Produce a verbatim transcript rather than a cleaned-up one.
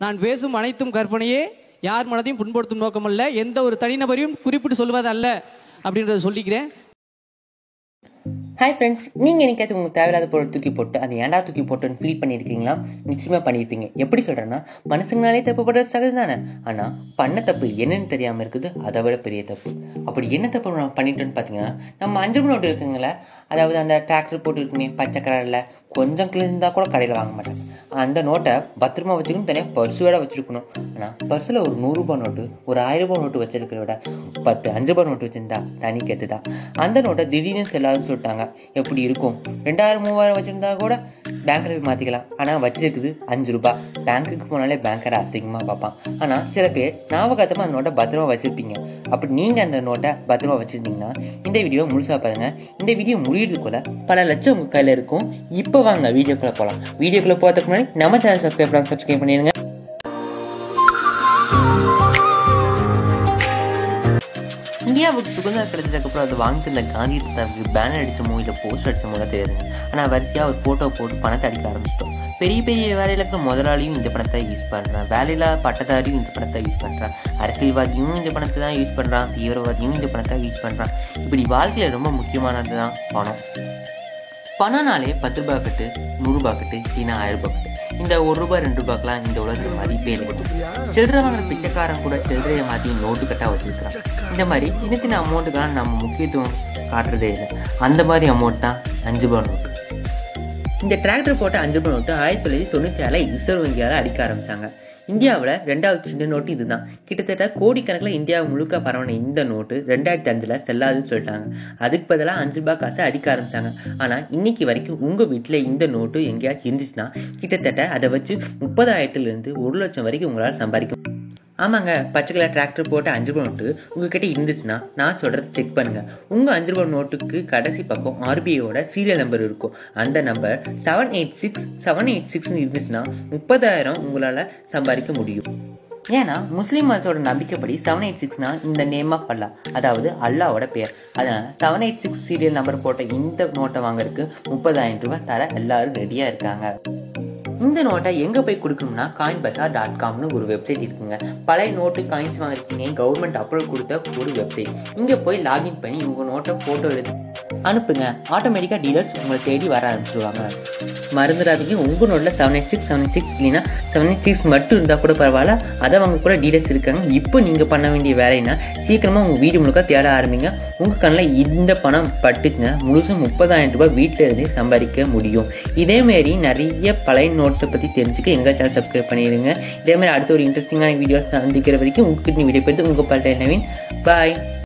நான் பேசும் அனைத்தும் கற்பனையே, யார் மனதையும் புண்படுத்தும் நோக்கமல்ல, எந்த ஒரு தனிநபரையும் குறிப்பிட்டு சொல்வது அல்ல அப்படின்றத சொல்லிக்கிறேன். ஹாய் ஃப்ரெண்ட்ஸ், நீங்கள் என்னைக்காச்சும் உங்களுக்கு தேவையில்லாத பொருள் தூக்கி போட்டு அதை ஏன்டா தூக்கி போட்டுன்னு ஃபீல் பண்ணியிருக்கீங்களா? நிச்சயமாக பண்ணியிருப்பீங்க. எப்படி சொல்கிறேன்னா, மனுஷங்களாலே தப்பு பண்ணுறது சகஜம் தானே. ஆனால் பண்ண தப்பு என்னன்னு தெரியாமல் இருக்குது அதை விட பெரிய தப்பு. அப்படி என்ன தப்பு நம்ம பண்ணிட்டோன்னு பார்த்தீங்கன்னா, நம்ம அஞ்சு ரூபா நோட்டு இருக்குங்களே, அதாவது அந்த டிராக்டர் போட்டு இருக்குமே பச்சை கலரில், கொஞ்சம் கிழிந்தால் கூட கடையில் வாங்க மாட்டாங்க. அந்த நோட்டை பத்திரமா வச்சுக்கணும், தனியாக பர்ஸு விட வச்சுருக்கணும். ஆனால் பர்ஸில் ஒரு நூறுரூபா நோட்டு, ஒரு ஆயிரம் ரூபாய் நோட்டு வச்சிருக்கிற விட பத்து அஞ்சு ரூபாய் நோட்டு வச்சுருந்தா தனி கெத்து தான். அந்த நோட்டை திடீர்னு செல்லாதுன்னு சொல்லிட்டாங்க. எப்படி இருக்கும்? ரெண்டாயிரம் மூவாயிரம் வச்சுருந்தா கூட பேங்க்கில் போய் மாற்றிக்கலாம். ஆனால் வச்சிருக்குது அஞ்சு ரூபாய். பேங்க்குக்கு போனாலே பேங்கரை அதிகமாக பார்ப்பான். ஆனால் சில பேர் ஞாபகத்தமாக அந்த நோட்டை பத்திரமா வச்சுருப்பீங்க. அப்படி நீங்கள் அந்த நோட்டை பத்திரமா வச்சுருந்தீங்கன்னா இந்த வீடியோ முழுசாக பாருங்கள். இந்த வீடியோ முடியறதுக்குள்ள பல லட்சம் உங்கள் கையில் இருக்கும். இப்போ வாங்க வீடியோக்குள்ளே போகலாம். வீடியோக்குள்ளே போகிறதுக்கு முன்னாடி நம்ம சேனல் சப்ஸ்கிரைப் பண்ணி சப்ஸ்கிரைப் பண்ணிடுங்க. இந்தியாவுக்கு சுதந்திரம் கிடைச்சதுக்கப்புறம் அது வாங்கிட்டு இருந்த காந்தி தாத்தாவுக்கு பேனர் அடிச்சமோ இல்லை போஸ்டர் அடிச்சமோ தெரியாதுங்க. ஆனால் வரிசையாக ஒரு ஃபோட்டோ போட்டு பணத்தை அடிக்க ஆரம்பிச்சிட்டோம். பெரிய பெரிய வேலையில் இருக்கிற முதலாளியும் இந்த பணத்தை யூஸ் பண்ணுறான், வேலையில் பட்டதாரியும் இந்த பணத்தை யூஸ் பண்ணுறான், அரசியல்வாதியும் இந்த பணத்தை தான் யூஸ் பண்ணுறான், தீவிரவாதியும் இந்த பணத்தை யூஸ் பண்ணுறான். இப்படி வாழ்க்கையில் ரொம்ப முக்கியமானது தான் பணம். பணம்னாலே பத்து ரூபா கட்டு, நூறுரூபா கட்டு, இல்லைன்னா ஆயிரம் ரூபாய் கட்டு. இந்த ஒரு ரூபாய் ரெண்டு ரூபாய்க்கெலாம் இந்த உலகத்தில் மதிப்பே இல்லை. சில்லறை வாங்குற பிச்சைக்காரன் கூட சில்லறையை மாற்றி நோட்டு கட்டாக வச்சுருக்கிறான். இந்த மாதிரி சின்ன சின்ன அமௌண்ட்டுக்கெல்லாம் நம்ம முக்கியத்துவம் காட்டுறதே இல்லை. அந்த மாதிரி அமௌண்ட் தான் அஞ்சு ரூபா நோட்டு. இந்த டிராக்டர் போட்ட அஞ்சு ரூபாய் நோட்டு ஆயிரத்தி தொள்ளாயிரத்தி தொண்ணூற்றி ஏழில் ரிசர்வ் வங்கியால் அடிக்க ஆரம்பித்தாங்க. இந்தியாவில் ரெண்டாவது சின்ன நோட்டு இதுதான். கிட்டத்தட்ட கோடிக்கணக்கில் இந்தியா முழுக்க பரவன இந்த நோட்டு ரெண்டாயிரத்தி அஞ்சுல செல்லாதுன்னு சொல்லிட்டாங்க. அதுக்கு பதிலாக அஞ்சு ரூபாய் காசை அடிக்க ஆரம்பிச்சாங்க. ஆனால் இன்னைக்கு வரைக்கும் உங்கள் வீட்டில் இந்த நோட்டு எங்கேயாச்சும் இருந்துச்சுன்னா கிட்டத்தட்ட அதை வச்சு முப்பதாயிரத்துலேருந்து ஒரு லட்சம் வரைக்கும் உங்களால் சம்பாதிக்க. ஆமாங்க, பச்சை கலர் டிராக்டர் போட்டு அஞ்சு ரூபாய் நோட்டு உங்ககிட்ட இருந்துச்சுன்னா நான் சொல்கிறத செக் பண்ணுங்கள். உங்கள் அஞ்சு ரூபாய் நோட்டுக்கு கடைசி பக்கம் ஆர்பிஐயோட சீரியல் நம்பர் இருக்கும். அந்த number seven eight six seven eight சிக்ஸ்னு இருந்துச்சுன்னா முப்பதாயிரம் உங்களால் சம்பாதிக்க முடியும். ஏன்னா முஸ்லீம் மதத்தோட நம்பிக்கைப்படி செவன் எயிட் சிக்ஸ்னா இந்த நேம் ஆஃப் அல்லா, அதாவது அல்லாவோட பேர். அதனால் seven eight six serial number போட்ட இந்த நோட்டை வாங்குறதுக்கு முப்பதாயிரம் ரூபாய் தர எல்லாரும் ரெடியாக இருக்காங்க. இந்த நோட்டை எங்கே போய் கொடுக்கணும்னா காயின் பசார் டாட் காம்னு ஒரு வெப்சைட் இருக்குங்க. பழைய நோட்டு காயின்ஸ் வாங்குறதுக்கு கவர்மெண்ட் அப்ரூவல் கொடுத்த ஒரு வெப்சைட். இங்கே போய் லாகின் பண்ணி உங்கள் நோட்டை ஃபோட்டோ எடுத்து அனுப்புங்க. ஆட்டோமேட்டிக்காக டீலர்ஸ் உங்களை தேடி வர ஆரம்பிச்சிடுவாங்க. மறந்துடாதீங்க, உங்கள் நோட்டில் seven eight six seven eight six இல்லைன்னா செவன் எயிட் சிக்ஸ் மட்டும் இருந்தால் கூட பரவாயில்ல, அதை வாங்க கூட டீலர்ஸ் இருக்காங்க. இப்போ நீங்கள் பண்ண வேண்டிய வேலைன்னா சீக்கிரமாக உங்கள் வீடு முழுக்க தேட ஆரம்பிங்க. உங்கள் கண்ணில் இந்த பணம் பட்டுச்சுன்னா முழுசும் முப்பதாயிரம் ரூபாய் வீட்டில் இருந்தே சம்பாதிக்க முடியும். இதேமாரி நிறைய பழைய நோட்ஸை பற்றி தெரிஞ்சுக்க எங்கள் சேனல் சப்ஸ்கிரைப் பண்ணிடுங்க. இதேமாதிரி அடுத்த ஒரு இன்ட்ரெஸ்டிங்கான வீடியோஸ் சந்திக்கிற வரைக்கும் உங்ககிட்ட வீடியோ பெற்று உங்கள் பல்ட நவீன். பாய்.